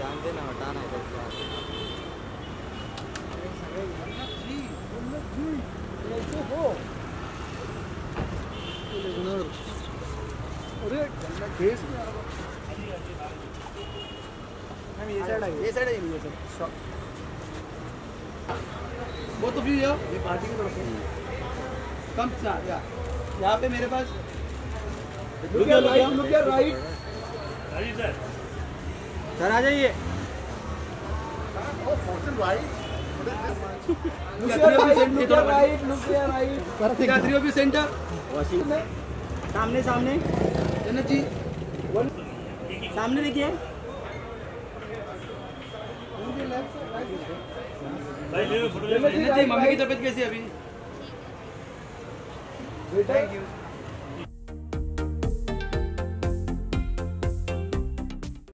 ध्यान देना, हटाना इधर से। अरे फेस में ये साइड आई, ये साइड आई मुझे सर। वो तो भी ये पार्टी की तरफ से कम सा यहाँ पे मेरे पास लुक या राइट सर आ जाइए। सेंटर सामने सामने जन्नत जी सामने देखिए। जन्नत जी मम्मी की तबीयत कैसी है अभी? Thank you.